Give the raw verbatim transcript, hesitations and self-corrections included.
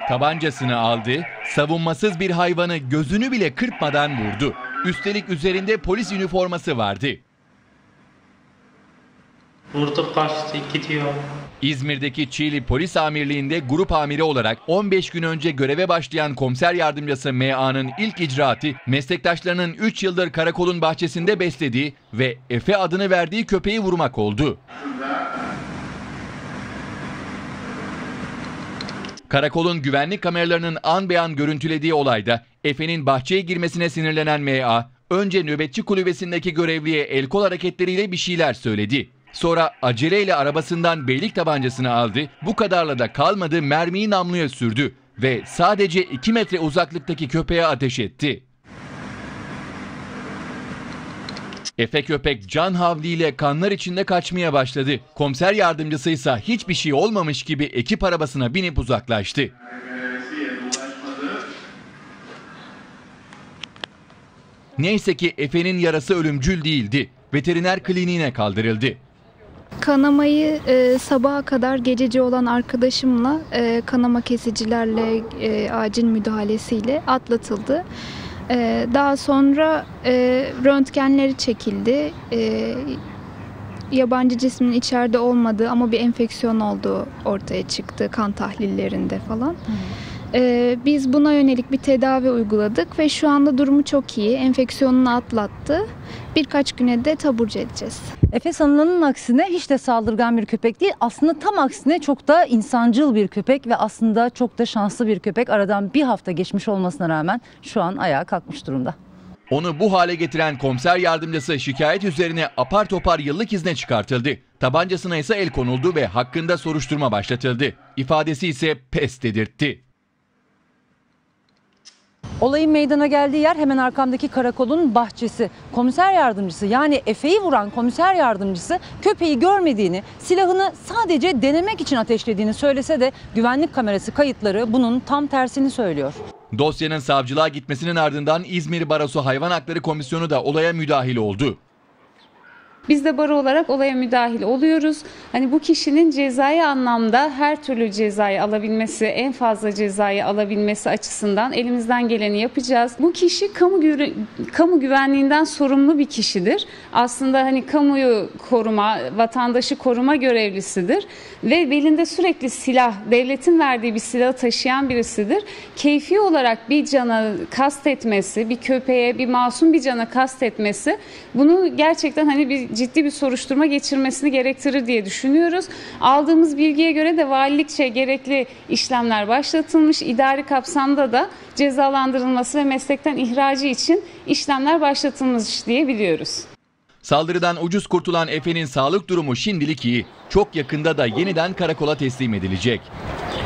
Tabancasını aldı, savunmasız bir hayvanı gözünü bile kırpmadan vurdu. Üstelik üzerinde polis üniforması vardı. Vurdu, kaçtı, gidiyor. İzmir'deki Çiğli Polis Amirliği'nde grup amiri olarak on beş gün önce göreve başlayan komiser yardımcısı M A'nın ilk icraatı meslektaşlarının üç yıldır karakolun bahçesinde beslediği ve Efe adını verdiği köpeği vurmak oldu. Karakolun güvenlik kameralarının an be an görüntülediği olayda Efe'nin bahçeye girmesine sinirlenen M A önce nöbetçi kulübesindeki görevliye el kol hareketleriyle bir şeyler söyledi. Sonra aceleyle arabasından beylik tabancasını aldı, bu kadarla da kalmadı, mermiyi namluya sürdü ve sadece iki metre uzaklıktaki köpeğe ateş etti. Efe köpek can havliyle kanlar içinde kaçmaya başladı. Komiser yardımcısı ise hiçbir şey olmamış gibi ekip arabasına binip uzaklaştı. Neyse ki Efe'nin yarası ölümcül değildi. Veteriner kliniğine kaldırıldı. Kanamayı e, sabaha kadar gececi olan arkadaşımla e, kanama kesicilerle e, acil müdahalesiyle atlatıldı. E, daha sonra e, röntgenleri çekildi. E, yabancı cismin içeride olmadığı ama bir enfeksiyon olduğu ortaya çıktı kan tahlillerinde falan. Hmm. E, biz buna yönelik bir tedavi uyguladık ve şu anda durumu çok iyi. Enfeksiyonunu atlattı. Birkaç güne de taburcu edeceğiz. Efe sanılanın aksine hiç de saldırgan bir köpek değil. Aslında tam aksine çok da insancıl bir köpek ve aslında çok da şanslı bir köpek. Aradan bir hafta geçmiş olmasına rağmen şu an ayağa kalkmış durumda. Onu bu hale getiren komiser yardımcısı şikayet üzerine apar topar yıllık izne çıkartıldı. Tabancasına ise el konuldu ve hakkında soruşturma başlatıldı. İfadesi ise pes dedirtti. Olayın meydana geldiği yer hemen arkamdaki karakolun bahçesi. Komiser yardımcısı, yani Efe'yi vuran komiser yardımcısı köpeği görmediğini, silahını sadece denemek için ateşlediğini söylese de güvenlik kamerası kayıtları bunun tam tersini söylüyor. Dosyanın savcılığa gitmesinin ardından İzmir Barosu Hayvan Hakları Komisyonu da olaya müdahil oldu. Biz de baro olarak olaya müdahil oluyoruz. Hani bu kişinin cezai anlamda her türlü cezayı alabilmesi, en fazla cezayı alabilmesi açısından elimizden geleni yapacağız. Bu kişi kamu, gü kamu güvenliğinden sorumlu bir kişidir. Aslında hani kamuyu koruma, vatandaşı koruma görevlisidir ve belinde sürekli silah, devletin verdiği bir silah taşıyan birisidir. Keyfi olarak bir cana kastetmesi, bir köpeğe, bir masum bir cana kastetmesi, bunu gerçekten hani bir ciddi bir soruşturma geçirmesini gerektirir diye düşünüyoruz. Aldığımız bilgiye göre de valilikçe gerekli işlemler başlatılmış. İdari kapsamda da cezalandırılması ve meslekten ihracı için işlemler başlatılmış diye biliyoruz. Saldırıdan ucuz kurtulan Efe'nin sağlık durumu şimdilik iyi. Çok yakında da yeniden karakola teslim edilecek.